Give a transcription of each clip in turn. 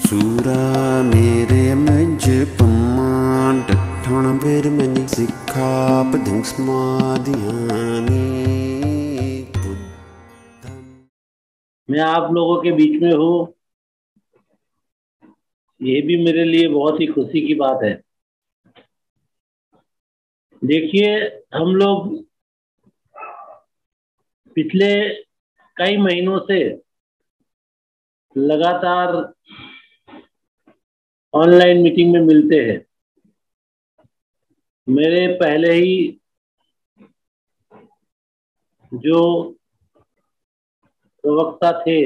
Surah mere menjepeman Datang bermeni sikap Pedang semadiyani मैं आप लोगों के बीच में हूँ, ये भी मेरे लिए बहुत ही खुशी की बात है। देखिए, हम लोग पिछले कई महीनों से लगातार ऑनलाइन मीटिंग में मिलते हैं। मेरे पहले ही जो प्रवक्ता थे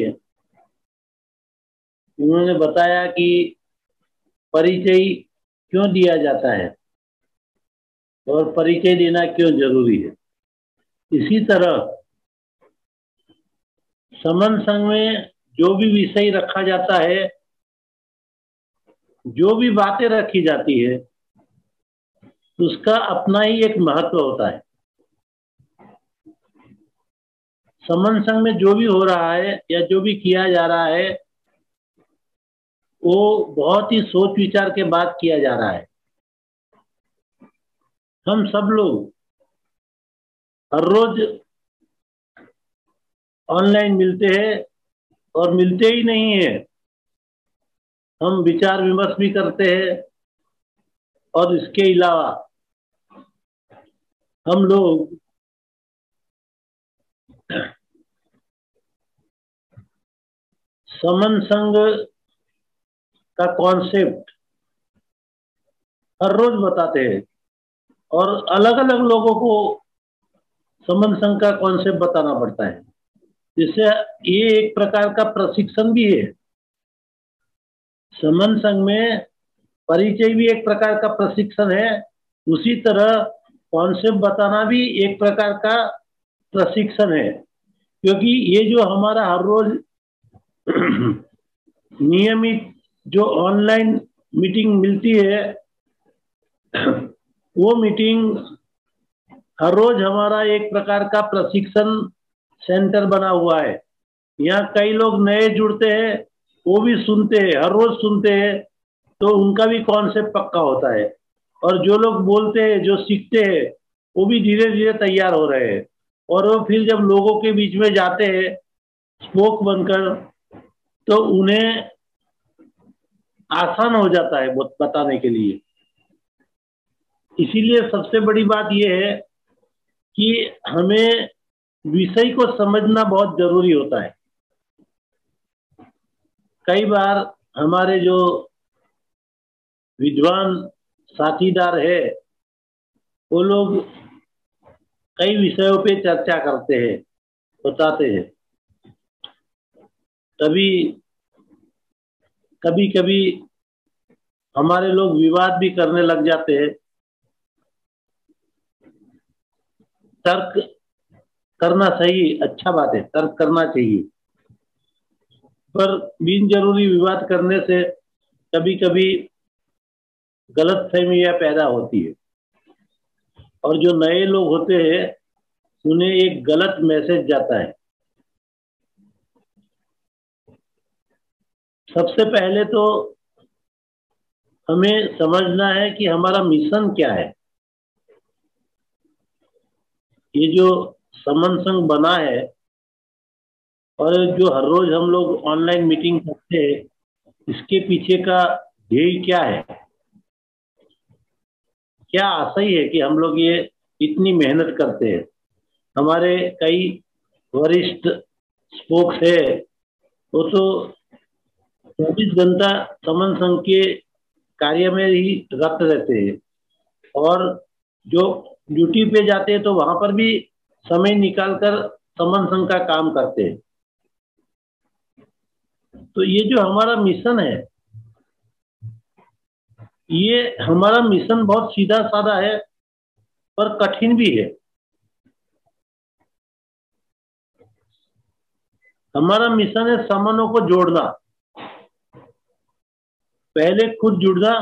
उन्होंने बताया कि परिचय क्यों दिया जाता है और परिचय देना क्यों जरूरी है। इसी तरह समन संघ में जो भी विषय रखा जाता है, जो भी बातें रखी जाती है, उसका अपना ही एक महत्व होता है। समन संघ में जो भी हो रहा है या जो भी किया जा रहा है वो बहुत ही सोच विचार के बाद किया जा रहा है। हम सब लोग हर रोज ऑनलाइन मिलते हैं और मिलते ही नहीं है, हम विचार विमर्श भी करते हैं। और इसके अलावा हम लोग समन संघ का कॉन्सेप्ट हर रोज बताते हैं और अलग अलग लोगों को समन संघ का कॉन्सेप्ट बताना पड़ता है, जिससे ये एक प्रकार का प्रशिक्षण भी है। समन संघ में परिचय भी एक प्रकार का प्रशिक्षण है, उसी तरह कॉन्सेप्ट बताना भी एक प्रकार का प्रशिक्षण है। क्योंकि ये जो हमारा हर रोज नियमित जो ऑनलाइन मीटिंग मिलती है वो मीटिंग हर रोज हमारा एक प्रकार का प्रशिक्षण सेंटर बना हुआ है। यहाँ कई लोग नए जुड़ते हैं, वो भी सुनते हैं, हर रोज सुनते हैं, तो उनका भी कॉन्सेप्ट पक्का होता है। और जो लोग बोलते हैं, जो सीखते हैं, वो भी धीरे धीरे तैयार हो रहे हैं। और वो फिर जब लोगों के बीच में जाते हैं स्पोक बनकर, तो उन्हें आसान हो जाता है बताने के लिए। इसीलिए सबसे बड़ी बात यह है कि हमें विषय को समझना बहुत जरूरी होता है। कई बार हमारे जो विद्वान साथीदार है वो लोग कई विषयों पे चर्चा करते हैं, बताते हैं। कभी कभी हमारे लोग विवाद भी करने लग जाते हैं। तर्क करना सही, अच्छा बात है, तर्क करना चाहिए, पर बिन जरूरी विवाद करने से कभी कभी गलतफहमियां पैदा होती है और जो नए लोग होते हैं उन्हें एक गलत मैसेज जाता है। सबसे पहले तो हमें समझना है कि हमारा मिशन क्या है। ये जो समन संघ बना है और जो हर रोज हम लोग ऑनलाइन मीटिंग करते हैं, इसके पीछे का ध्येय क्या है, क्या आशय है कि हम लोग ये इतनी मेहनत करते हैं। हमारे कई वरिष्ठ स्पोक्स है, वो तो 24 घंटा समन संघ के कार्य में ही रत रहते हैं और जो ड्यूटी पे जाते हैं तो वहां पर भी समय निकालकर समन संघ का काम करते हैं। तो ये जो हमारा मिशन है, ये हमारा मिशन बहुत सीधा साधा है पर कठिन भी है। हमारा मिशन है समनों को जोड़ना, पहले खुद जुड़ना,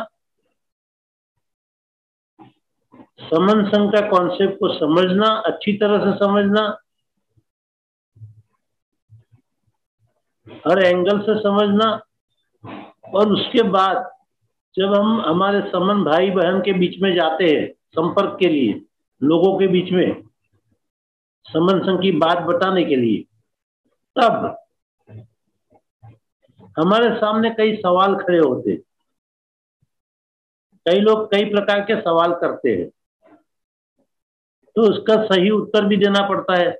समन संघ का कॉन्सेप्ट को समझना, अच्छी तरह से समझना, हर एंगल से समझना, और उसके बाद जब हम हमारे समन भाई बहन के बीच में जाते हैं संपर्क के लिए, लोगों के बीच में समन संघ की बात बताने के लिए, तब हमारे सामने कई सवाल खड़े होते हैं। कई लोग कई प्रकार के सवाल करते हैं, तो उसका सही उत्तर भी देना पड़ता है।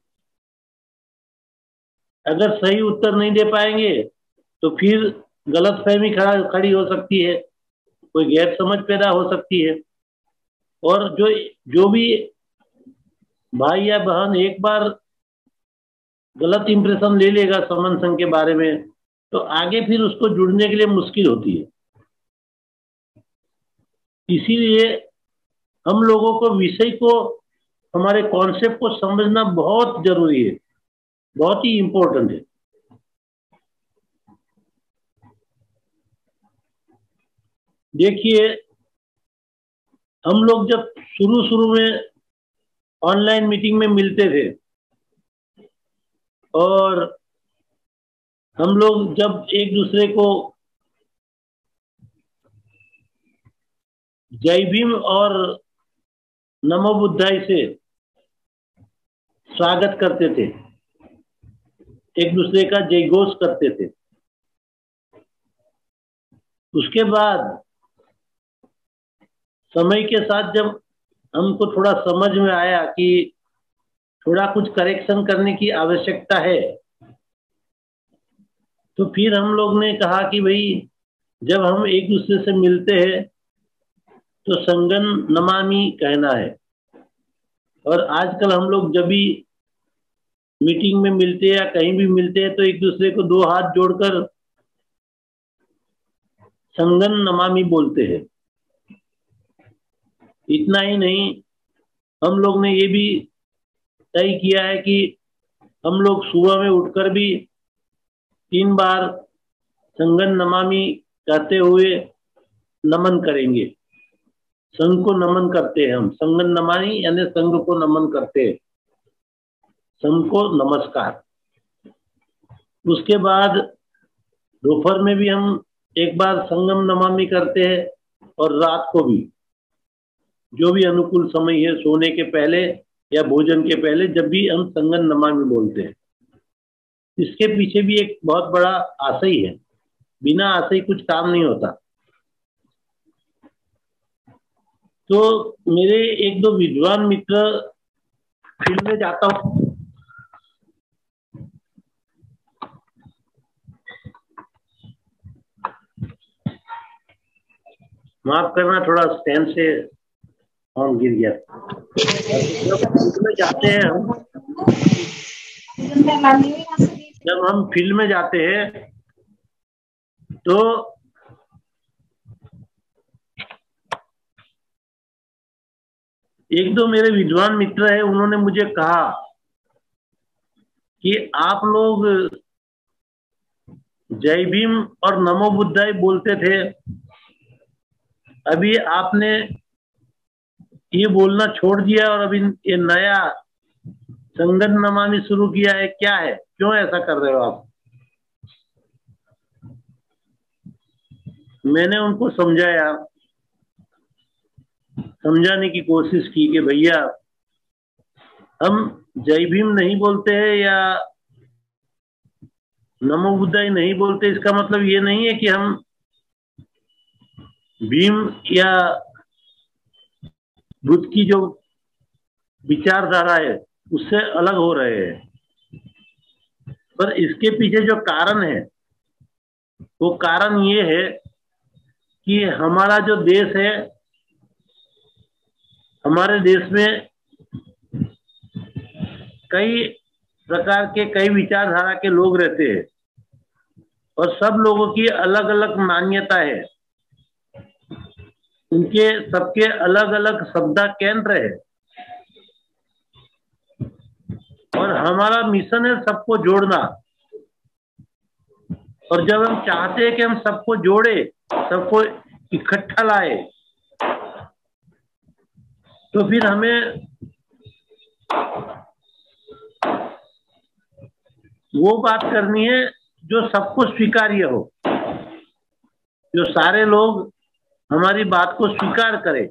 अगर सही उत्तर नहीं दे पाएंगे तो फिर गलतफहमी खड़ी हो सकती है, कोई गैर समझ पैदा हो सकती है। और जो जो भी भाई या बहन एक बार गलत इंप्रेशन ले लेगा समन संघ के बारे में, तो आगे फिर उसको जुड़ने के लिए मुश्किल होती है। इसीलिए हम लोगों को विषय को, हमारे कॉन्सेप्ट को समझना बहुत जरूरी है, बहुत ही इंपॉर्टेंट है। देखिए, हम लोग जब शुरू शुरू में ऑनलाइन मीटिंग में मिलते थे, और हम लोग जब एक दूसरे को जय भीम और नमो बुद्धाय से स्वागत करते थे, एक दूसरे का जय घोष करते थे। उसके बाद समय के साथ जब हमको थोड़ा समझ में आया कि थोड़ा कुछ करेक्शन करने की आवश्यकता है, तो फिर हम लोग ने कहा कि भाई जब हम एक दूसरे से मिलते हैं तो संगन नमामि कहना है। और आजकल हम लोग जब भी मीटिंग में मिलते हैं या कहीं भी मिलते हैं तो एक दूसरे को दो हाथ जोड़कर संगन नमामि बोलते हैं। इतना ही नहीं, हम लोग ने ये भी तय किया है कि हम लोग सुबह में उठकर भी 3 बार संगन नमामि कहते हुए नमन करेंगे। संघ को नमन करते हैं हम, संगन नमामि यानी संघ को नमन करते हैं, संघ को नमस्कार। उसके बाद दोपहर में भी हम एक बार संगम नमामि करते हैं, और रात को भी जो भी अनुकूल समय है, सोने के पहले या भोजन के पहले, जब भी हम संगम नमामि बोलते हैं। इसके पीछे भी एक बहुत बड़ा आशय है, बिना आशय कुछ काम नहीं होता। तो मेरे एक दो विद्वान मित्र, फील्ड में जाता हूँ, माफ करना थोड़ा स्टैंड से ऑन गिर गया। जब हम फील्ड में जाते हैं तो एक दो मेरे विद्वान मित्र है, उन्होंने मुझे कहा कि आप लोग जय भीम और नमो बुद्धाय बोलते थे, अभी आपने ये बोलना छोड़ दिया और अभी ये नया संगन नमामि शुरू किया है, क्या है, क्यों ऐसा कर रहे हो आप? मैंने उनको समझाने की कोशिश की कि भैया, हम जय भीम नहीं बोलते हैं या नमो बुद्धाय नहीं बोलते, इसका मतलब ये नहीं है कि हम भीम या बुद्ध की जो विचारधारा है उससे अलग हो रहे हैं। पर इसके पीछे जो कारण है, वो कारण ये है कि हमारा जो देश है, हमारे देश में कई प्रकार के, कई विचारधारा के लोग रहते हैं, और सब लोगों की अलग अलग मान्यता है, उनके सबके अलग अलग श्रद्धा केंद्र है। और हमारा मिशन है सबको जोड़ना। और जब हम चाहते हैं कि हम सबको जोड़े, सबको इकट्ठा लाए, तो फिर हमें वो बात करनी है जो सबको स्वीकार्य हो। जो सारे लोग हमारी बात को स्वीकार करें,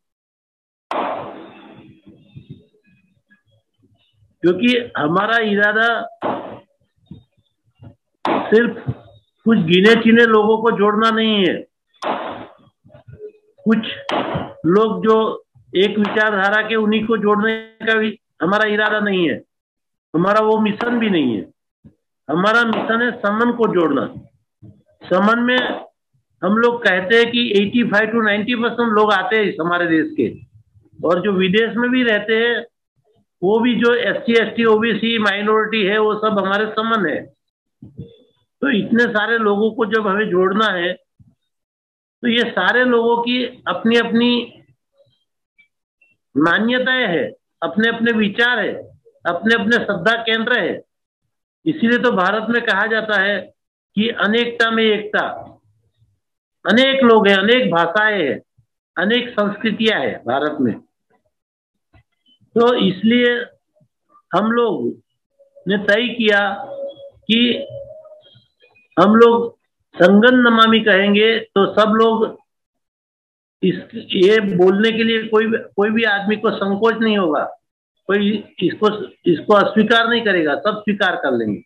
क्योंकि हमारा इरादा सिर्फ कुछ गिने चुने लोगों को जोड़ना नहीं है। कुछ लोग जो एक विचारधारा के, उन्हीं को जोड़ने का भी हमारा इरादा नहीं है। हमारा वो मिशन भी नहीं है। हमारा मिशन है समन को जोड़ना। समन में हम लोग कहते हैं कि 85 to 90% लोग आते हैं हमारे देश के, और जो विदेश में भी रहते हैं वो भी जो SC ST OBC माइनॉरिटी है वो सब हमारे समन है। तो इतने सारे लोगों को जब हमें जोड़ना है तो ये सारे लोगों की अपनी अपनी मान्यताएं है, अपने अपने विचार है, अपने अपने श्रद्धा केंद्र है। इसीलिए तो भारत में कहा जाता है कि अनेकता में एकता। अनेक लोग हैं, अनेक भाषाएं हैं, अनेक संस्कृतियां हैं भारत में। तो इसलिए हम लोग ने तय किया कि हम लोग संगन नमामि कहेंगे तो सब लोग ये बोलने के लिए कोई भी आदमी को संकोच नहीं होगा। कोई इसको अस्वीकार नहीं करेगा, सब स्वीकार कर लेंगे।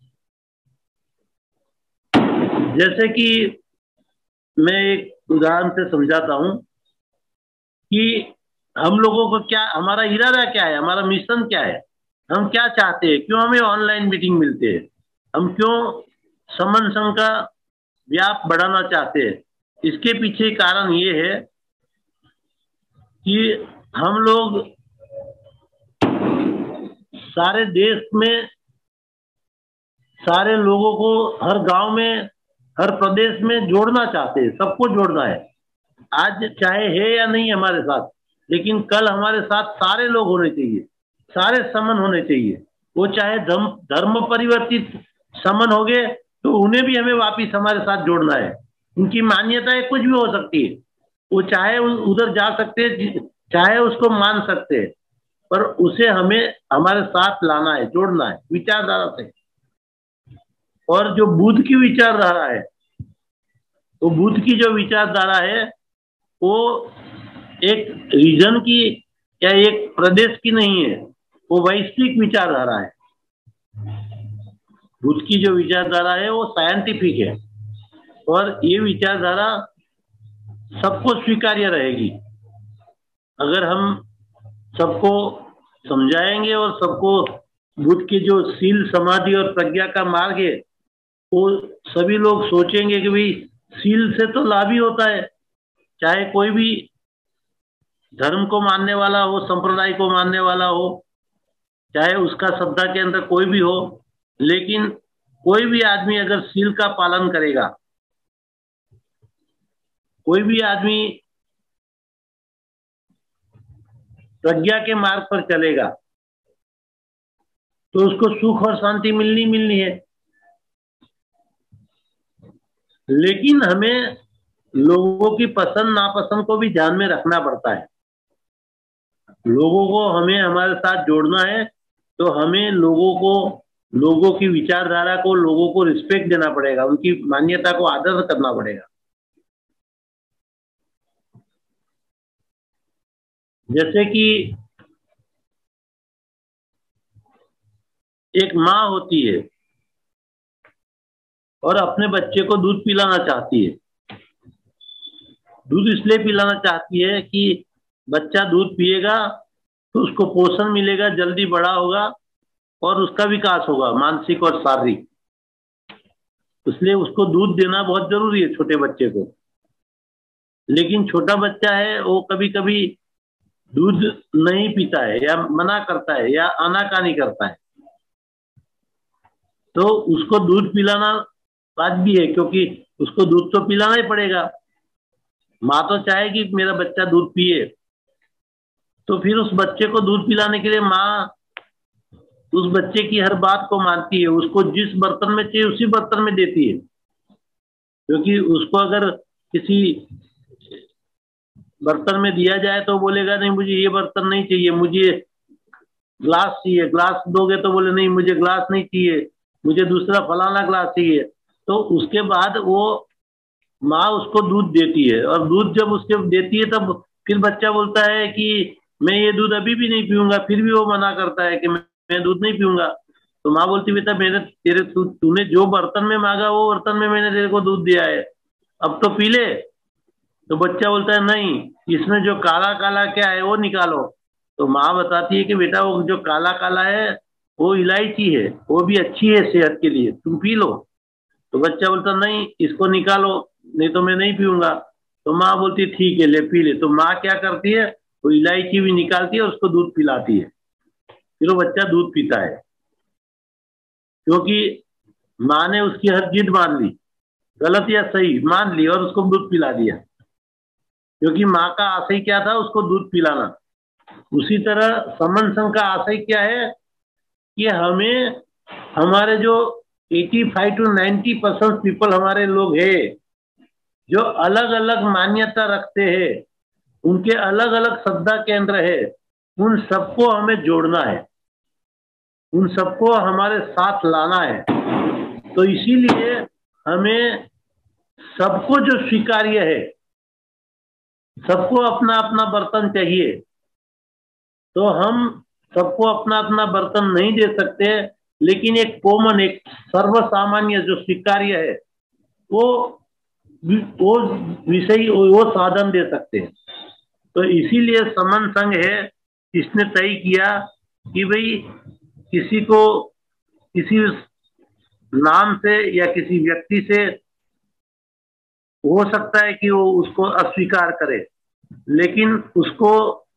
जैसे कि मैं एक उदाहरण से समझाता हूं कि हम लोगों को क्या, हमारा इरादा क्या है, हमारा मिशन क्या है, हम क्या चाहते हैं, क्यों हमें ऑनलाइन मीटिंग मिलते हैं, हम क्यों समन संघ का व्याप बढ़ाना चाहते हैं। इसके पीछे कारण ये है कि हम लोग सारे देश में सारे लोगों को हर गांव में, हर प्रदेश में जोड़ना चाहते हैं। सबको जोड़ना है। आज चाहे है या नहीं हमारे साथ, लेकिन कल हमारे साथ सारे लोग होने चाहिए, सारे समन होने चाहिए। वो चाहे धर्म परिवर्तित समन हो गए तो उन्हें भी हमें वापिस हमारे साथ जोड़ना है। उनकी मान्यताएं कुछ भी हो सकती है, वो चाहे उधर जा सकते हैं, चाहे उसको मान सकते हैं, पर उसे हमें हमारे साथ लाना है, जोड़ना है विचारधारा से। और जो बुद्ध की विचारधारा है, तो बुद्ध की जो विचारधारा है वो एक रीजन की या एक प्रदेश की नहीं है, वो वैश्विक विचारधारा है। बुद्ध की जो विचारधारा है वो साइंटिफिक है, और ये विचारधारा सबको स्वीकार्य रहेगी। अगर हम सबको समझाएंगे और सबको बुद्ध के जो शील समाधि और प्रज्ञा का मार्ग है, वो सभी लोग सोचेंगे कि भाई शील से तो लाभ ही होता है। चाहे कोई भी धर्म को मानने वाला हो, संप्रदाय को मानने वाला हो, चाहे उसका श्रद्धा के अंदर कोई भी हो, लेकिन कोई भी आदमी अगर शील का पालन करेगा, कोई भी आदमी प्रज्ञा के मार्ग पर चलेगा, तो उसको सुख और शांति मिलनी है। लेकिन हमें लोगों की पसंद नापसंद को भी ध्यान में रखना पड़ता है। लोगों को हमें हमारे साथ जोड़ना है, तो हमें लोगों की विचारधारा को, लोगों को रिस्पेक्ट देना पड़ेगा, उनकी मान्यता को आदर करना पड़ेगा। जैसे कि एक माँ होती है और अपने बच्चे को दूध पिलाना चाहती है। दूध इसलिए पिलाना चाहती है कि बच्चा दूध पिएगा तो उसको पोषण मिलेगा, जल्दी बड़ा होगा और उसका विकास होगा मानसिक और शारीरिक। इसलिए उसको दूध देना बहुत जरूरी है छोटे बच्चे को। लेकिन छोटा बच्चा है, वो कभी कभी दूध नहीं पीता है, या मना करता है, या आनाकानी करता है, तो उसको दूध पिलाना वाजिब है, क्योंकि उसको दूध तो पिलाना ही पड़ेगा। माँ तो चाहेगी मेरा बच्चा दूध पिए, तो फिर उस बच्चे को दूध पिलाने के लिए माँ उस बच्चे की हर बात को मानती है, उसको जिस बर्तन में चाहिए उसी बर्तन में देती है। क्योंकि उसको अगर किसी बर्तन में दिया जाए तो बोलेगा नहीं मुझे ये बर्तन नहीं चाहिए, मुझे ग्लास चाहिए। ग्लास दोगे तो बोले नहीं मुझे ग्लास नहीं चाहिए, मुझे दूसरा फलाना ग्लास चाहिए। तो उसके बाद वो माँ उसको दूध देती है, और दूध जब उसके देती है तब फिर बच्चा बोलता है कि मैं ये दूध अभी भी नहीं पीऊंगा, फिर भी वो मना करता है कि मैं दूध नहीं पीऊंगा। तो माँ बोलती बेटा मेरे तेरे तूने जो बर्तन में मांगा वो बर्तन में मैंने तेरे को दूध दिया है, अब तो पी ले। तो बच्चा बोलता है नहीं, इसमें जो काला काला क्या है वो निकालो। तो माँ बताती है कि बेटा वो जो काला काला है वो इलायची है, वो भी अच्छी है सेहत के लिए, तुम पी लो। तो बच्चा बोलता नहीं, इसको निकालो, नहीं तो मैं नहीं पीऊंगा। तो माँ बोलती ठीक है ले पी ले। तो माँ क्या करती है, वो इलायची भी निकालती है, उसको दूध पिलाती है, फिर वो बच्चा दूध पीता है, क्योंकि माँ ने उसकी हर जिद मान ली, गलत या सही मान ली, और उसको दूध पिला दिया, क्योंकि माँ का आशय क्या था, उसको दूध पिलाना। उसी तरह समन संघ का आशय क्या है कि हमें हमारे जो 85 to 90% पीपल हमारे लोग हैं जो अलग अलग मान्यता रखते हैं, उनके अलग अलग श्रद्धा केंद्र है, उन सबको हमें जोड़ना है, उन सबको हमारे साथ लाना है। तो इसीलिए हमें सबको जो स्वीकार्य है, सबको अपना अपना बर्तन चाहिए, तो हम सबको अपना अपना बर्तन नहीं दे सकते, लेकिन एक कॉमन, एक सर्वसामान्य जो स्वीकार्य है वो वो विषय, वो साधन दे सकते हैं। तो इसीलिए समन संघ है, इसने तय किया कि भाई किसी को किसी नाम से या किसी व्यक्ति से हो सकता है कि वो उसको अस्वीकार करे, लेकिन उसको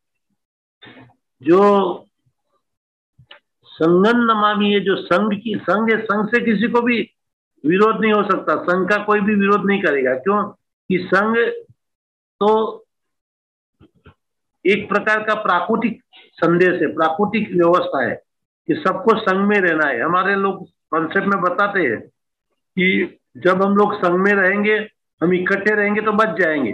जो संगन नमामि है, जो संघ की संघ है, संघ से किसी को भी विरोध नहीं हो सकता, संघ का कोई भी विरोध नहीं करेगा। क्यों कि संघ तो एक प्रकार का प्राकृतिक संदेश है, प्राकृतिक व्यवस्था है कि सबको संघ में रहना है। हमारे लोग कॉन्सेप्ट में बताते हैं कि जब हम लोग संघ में रहेंगे, हम इकट्ठे रहेंगे तो बच जाएंगे।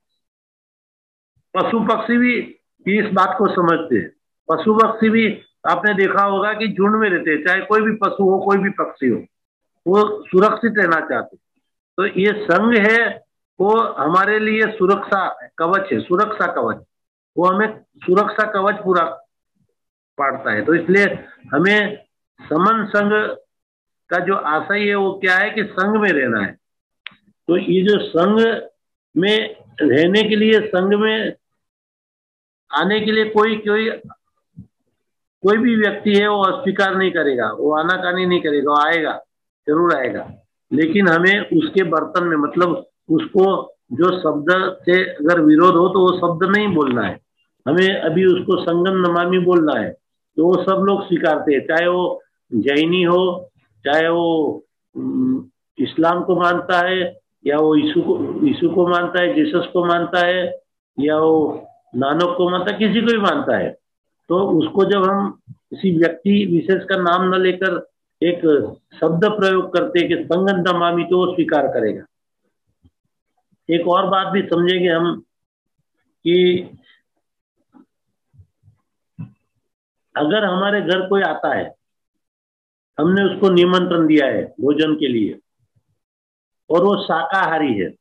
पशु पक्षी भी इस बात को समझते हैं। पशु पक्षी भी आपने देखा होगा कि झुंड में रहते हैं, चाहे कोई भी पशु हो कोई भी पक्षी हो, वो सुरक्षित रहना चाहते। तो ये संघ है, वो हमारे लिए सुरक्षा कवच है, सुरक्षा कवच, वो हमें सुरक्षा कवच पूरा पाड़ता है। तो इसलिए हमें समन संघ का जो आशय है वो क्या है कि संघ में रहना है। तो ये जो संघ में रहने के लिए, संघ में आने के लिए कोई कोई कोई भी व्यक्ति है वो अस्वीकार नहीं करेगा, वो आनाकानी नहीं करेगा, वो आएगा, जरूर आएगा। लेकिन हमें उसके बर्तन में, मतलब उसको जो शब्द से अगर विरोध हो तो वो शब्द नहीं बोलना है, हमें अभी उसको संगम नमामि बोलना है। तो वो सब लोग स्वीकारते हैं, चाहे वो जैनी हो, चाहे वो इस्लाम को मानता है, या वो यीशु को मानता है, जीसस को मानता है, या वो नानक को मानता है, किसी को भी मानता है। तो उसको जब हम किसी व्यक्ति विशेष का नाम न लेकर एक शब्द प्रयोग करते कि संगम नमामि, तो वो स्वीकार करेगा। एक और बात भी समझेंगे हम कि अगर हमारे घर कोई आता है, हमने उसको निमंत्रण दिया है भोजन के लिए, और वो शाकाहारी है,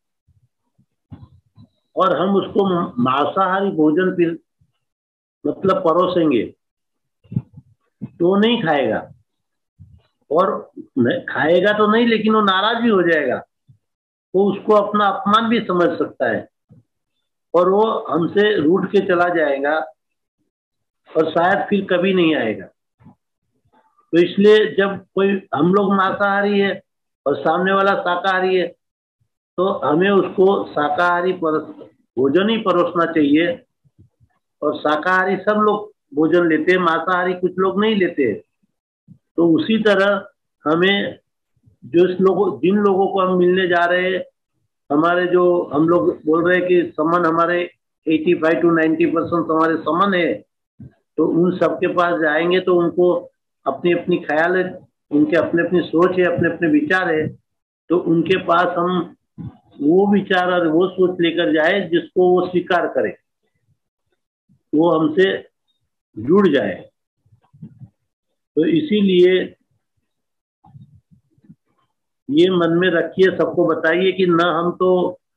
और हम उसको मांसाहारी भोजन फिर मतलब परोसेंगे, तो नहीं खाएगा, और खाएगा तो नहीं, लेकिन वो नाराज भी हो जाएगा, वो उसको अपना अपमान भी समझ सकता है, और वो हमसे रूठ के चला जाएगा, और शायद फिर कभी नहीं आएगा। तो इसलिए जब कोई, हम लोग मांसाहारी है और सामने वाला शाकाहारी है, तो हमें उसको शाकाहारी भोजन ही परोसना चाहिए। और शाकाहारी सब लोग भोजन लेते हैं, मांसाहारी कुछ लोग नहीं लेते। तो उसी तरह हमें जिन लोगों को हम मिलने जा रहे हैं, हमारे जो हम लोग बोल रहे हैं कि समन हमारे 85 to 90% हमारे समन है, तो उन सबके पास जाएंगे तो उनको अपनी अपनी ख्याल है, उनके अपने अपनी सोच है, अपने अपने विचार है, तो उनके पास हम वो विचार और वो सोच लेकर जाए जिसको वो स्वीकार करे, वो हमसे जुड़ जाए। तो इसीलिए ये मन में रखिए, सबको बताइए कि न हम तो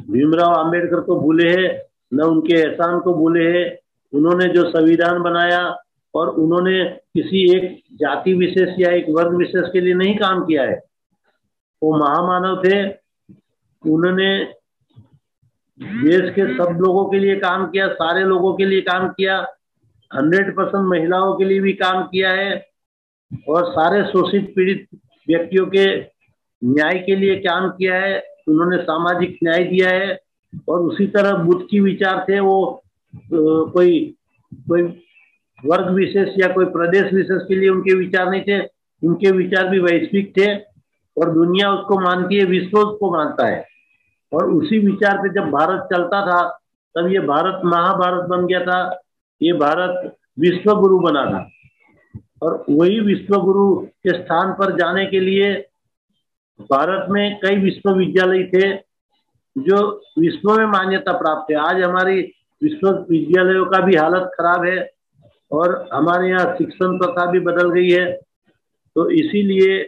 भीमराव आम्बेडकर को भूले हैं, न उनके एहसान को भूले हैं। उन्होंने जो संविधान बनाया और उन्होंने किसी एक जाति विशेष या एक वर्ग विशेष के लिए नहीं काम किया है, वो महामानव थे। उन्होंने देश के सब लोगों के लिए काम किया, सारे लोगों के लिए काम किया, 100% महिलाओं के लिए भी काम किया है और सारे शोषित पीड़ित व्यक्तियों के न्याय के लिए काम किया है। उन्होंने सामाजिक न्याय दिया है और उसी तरह बुद्ध की विचार थे, वो कोई कोई वर्ग विशेष या कोई प्रदेश विशेष के लिए उनके विचार नहीं थे। उनके विचार भी वैश्विक थे और दुनिया उसको मानती है, विश्व उसको मानता है। और उसी विचार पे जब भारत चलता था तब ये भारत महाभारत बन गया था, ये भारत विश्व गुरु बना था। और वही विश्व गुरु के स्थान पर जाने के लिए भारत में कई विश्वविद्यालय थे जो विश्व में मान्यता प्राप्त है। आज हमारी विश्वविद्यालयों का भी हालत खराब है और हमारे यहाँ शिक्षण प्रथा भी बदल गई है। तो इसीलिए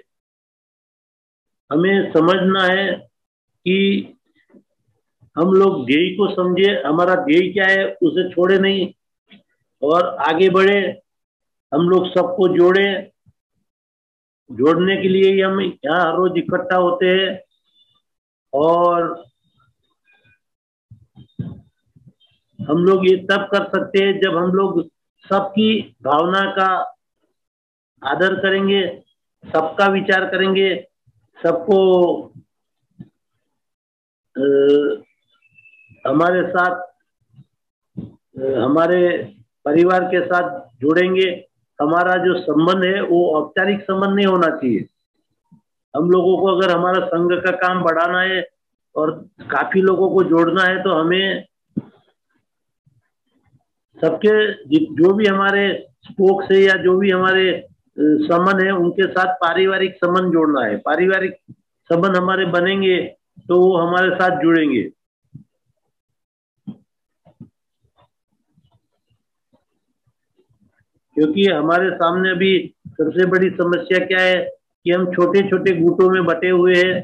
हमें समझना है कि हम लोग ध्येय को समझे, हमारा ध्येय क्या है उसे छोड़े नहीं और आगे बढ़े। हम लोग सबको जोड़े, जोड़ने के लिए ही हम यहाँ हर रोज इकट्ठा होते हैं। और हम लोग ये तब कर सकते हैं जब हम लोग सबकी भावना का आदर करेंगे, सबका विचार करेंगे, सबको हमारे साथ हमारे परिवार के साथ जोड़ेंगे। हमारा जो संबंध है वो औपचारिक संबंध नहीं होना चाहिए। हम लोगों को अगर हमारा संघ का काम बढ़ाना है और काफी लोगों को जोड़ना है तो हमें सबके जो भी हमारे स्पोक्स है या जो भी हमारे संबंध है उनके साथ पारिवारिक संबंध जोड़ना है। पारिवारिक संबंध हमारे बनेंगे तो वो हमारे साथ जुड़ेंगे। क्योंकि हमारे सामने अभी सबसे बड़ी समस्या क्या है कि हम छोटे छोटे गुटों में बटे हुए हैं।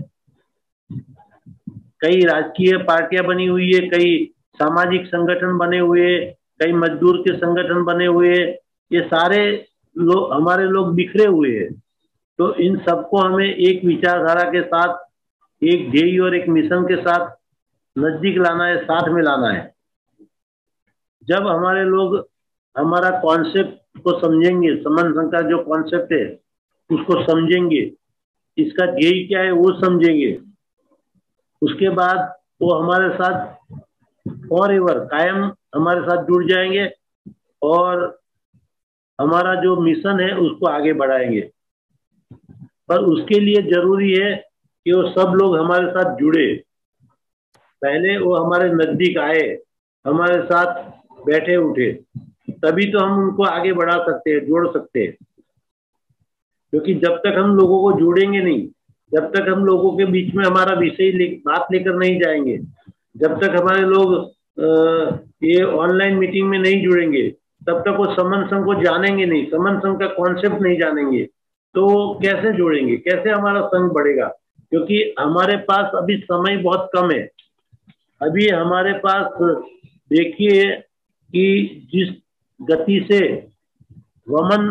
कई राजकीय पार्टियां बनी हुई है, कई सामाजिक संगठन बने हुए, कई मजदूर के संगठन बने हुए। ये सारे लोग हमारे लोग बिखरे हुए हैं। तो इन सबको हमें एक विचारधारा के साथ, एक ध्येय और एक मिशन के साथ नजदीक लाना है, साथ में लाना है। जब हमारे लोग हमारा कॉन्सेप्ट को समझेंगे, समन संघ का जो कॉन्सेप्ट है उसको समझेंगे, इसका ध्येय क्या है वो समझेंगे, उसके बाद वो हमारे साथ फॉरएवर कायम हमारे साथ जुड़ जाएंगे और हमारा जो मिशन है उसको आगे बढ़ाएंगे। पर उसके लिए जरूरी है कि वो सब लोग हमारे साथ जुड़े, पहले वो हमारे नजदीक आए, हमारे साथ बैठे उठे, तभी तो हम उनको आगे बढ़ा सकते हैं, जोड़ सकते हैं। क्योंकि जब तक हम लोगों को जोड़ेंगे नहीं, जब तक हम लोगों के बीच में हमारा विषय बात लेकर नहीं जाएंगे, जब तक हमारे लोग ये ऑनलाइन मीटिंग में नहीं जुड़ेंगे, तब तक वो समन संघ को जानेंगे नहीं, समन संघ का कॉन्सेप्ट नहीं जानेंगे, तो कैसे जोड़ेंगे, कैसे हमारा संघ बढ़ेगा? क्योंकि हमारे पास अभी समय बहुत कम है। अभी हमारे पास देखिए कि जिस गति से वमन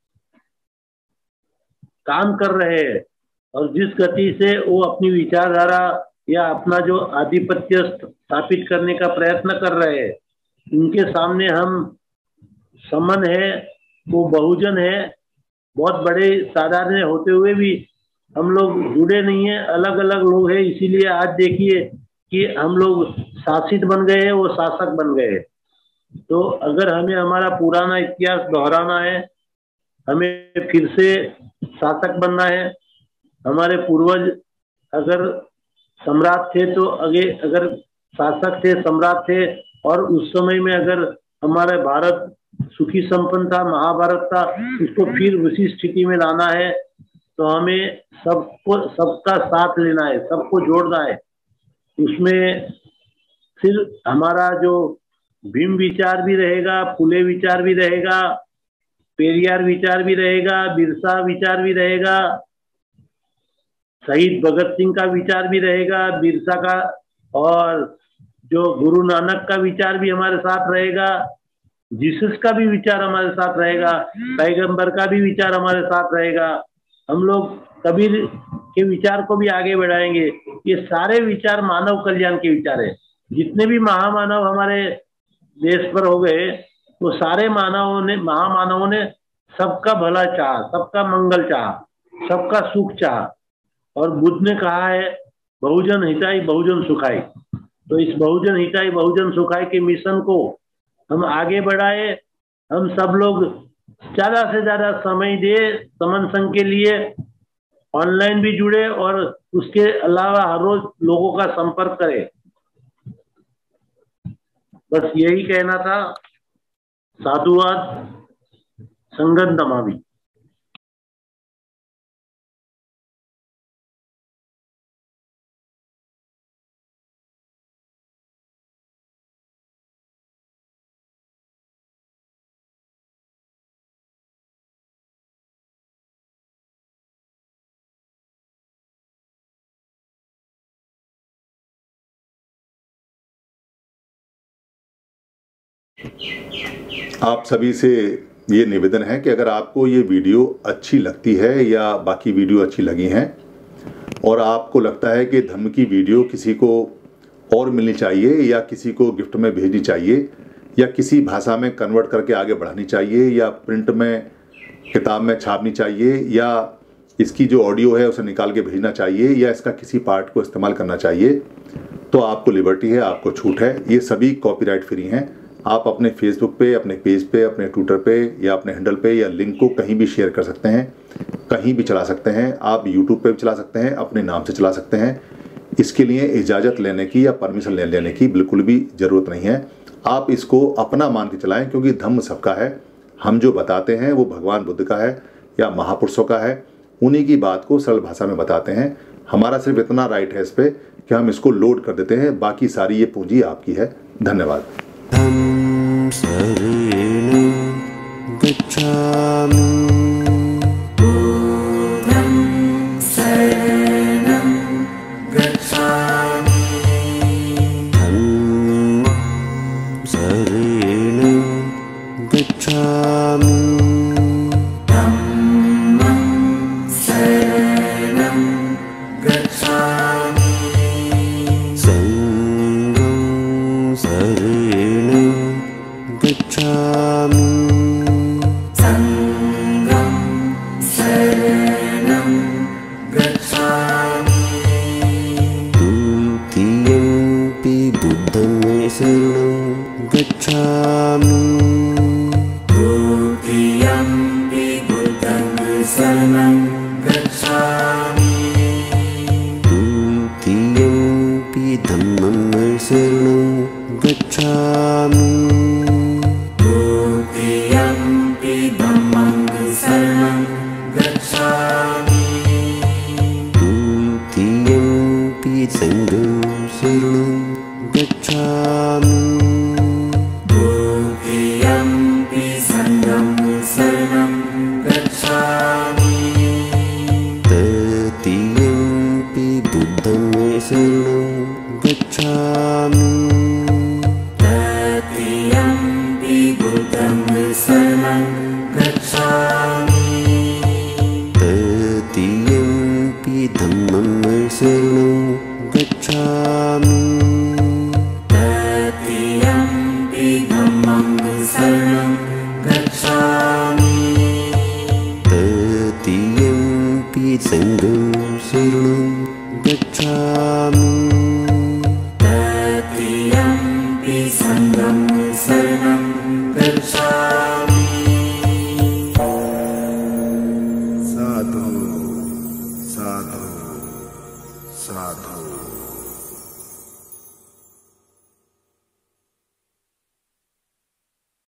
काम कर रहे हैं और जिस गति से वो अपनी विचारधारा या अपना जो आधिपत्य स्थापित करने का प्रयत्न कर रहे हैं, उनके सामने हम समन है, वो बहुजन है, बहुत बड़े साधारण होते हुए भी हम लोग जुड़े नहीं है, अलग अलग लोग हैं। इसीलिए आज देखिए कि हम लोग शासित बन गए हैं, वो शासक बन गए हैं। तो अगर हमें हमारा पुराना इतिहास दोहराना है, हमें फिर से शासक बनना है। हमारे पूर्वज अगर सम्राट थे तो अगर शासक थे, सम्राट थे, और उस समय में अगर हमारा भारत सुखी संपन्न था, महाभारत था, उसको फिर उसी स्थिति में लाना है तो हमें सबका साथ लेना है, सबको जोड़ना है। उसमें फिर हमारा जो भीम विचार भी रहेगा, फुले विचार भी रहेगा, पेरियार विचार भी रहेगा, बिरसा विचार भी रहेगा, शहीद भगत सिंह का विचार भी रहेगा, बिरसा का और जो गुरु नानक का विचार भी हमारे साथ रहेगा, जीसस का भी विचार हमारे साथ रहेगा, पैगंबर का भी विचार हमारे साथ रहेगा। हम लोग कबीर के विचार को भी आगे बढ़ाएंगे। ये सारे विचार मानव कल्याण के विचार है। जितने भी महामानव हमारे देश पर हो गए, वो सारे महामानवों ने सबका भला चाहा, सबका मंगल चाहा, सबका सुख चाहा। और बुद्ध ने कहा है बहुजन हिताय बहुजन सुखाय। तो इस बहुजन हिताय बहुजन सुखाय के मिशन को हम आगे बढ़ाए। हम सब लोग ज्यादा से ज्यादा समय दे समन संघ के लिए, ऑनलाइन भी जुड़े और उसके अलावा हर रोज लोगों का संपर्क करें। बस यही कहना था। साधुवाद, संगत नमामि। आप सभी से ये निवेदन है कि अगर आपको ये वीडियो अच्छी लगती है या बाकी वीडियो अच्छी लगी हैं और आपको लगता है कि धम्म की वीडियो किसी को और मिलनी चाहिए या किसी को गिफ्ट में भेजनी चाहिए या किसी भाषा में कन्वर्ट करके आगे बढ़ानी चाहिए या प्रिंट में किताब में छापनी चाहिए या इसकी जो ऑडियो है उसे निकाल के भेजना चाहिए या इसका किसी पार्ट को इस्तेमाल करना चाहिए, तो आपको लिबर्टी है, आपको छूट है। ये सभी कॉपीराइट फ्री हैं। आप अपने फेसबुक पे, अपने पेज पे, अपने ट्विटर पे या अपने हैंडल पे या लिंक को कहीं भी शेयर कर सकते हैं, कहीं भी चला सकते हैं। आप यूट्यूब पे भी चला सकते हैं, अपने नाम से चला सकते हैं। इसके लिए इजाज़त लेने की या परमिशन लेने की बिल्कुल भी ज़रूरत नहीं है। आप इसको अपना मान के चलाएं, क्योंकि धम्म सबका है। हम जो बताते हैं वो भगवान बुद्ध का है या महापुरुषों का है, उन्हीं की बात को सरल भाषा में बताते हैं। हमारा सिर्फ इतना राइट है इस पर कि हम इसको लोड कर देते हैं, बाकी सारी ये पूंजी आपकी है। धन्यवाद। शरणं गच्छामि। बुद्धं शरणं गच्छामि। धम्मं शरणं गच्छामि। धम्मं शरणं गच्छामि। संघं शरणं गच्छामि। संघं शरणं गच्छामि। द्वितीयंपि बुद्धं शरणं गच्छामि। द्वितीयंपि बुद्धं शरणं गच्छामि। द्वितीयंपि धम्मं शरणं गच्छामि। द्वितीयंपि धम्मं शरणं गच्छामि। द्वितीयंपि संघं शरणं गच्छामि। द्वितीयंपि संघं शरणं गच्छामि। तृतीयंपि बुद्धं शरणं गच्छामि। तृतीयंपि बुद्धं शरणं गच्छामि। तृतीयंपि धम्मं शरणं गच्छामि। तृतीयंपि धम्मं शरणं गच्छामि। तृतीयंपि संघं शरणं गच्छामि। तृतीयंपि संघं शरणं गच्छामि। साधु साधु साधु।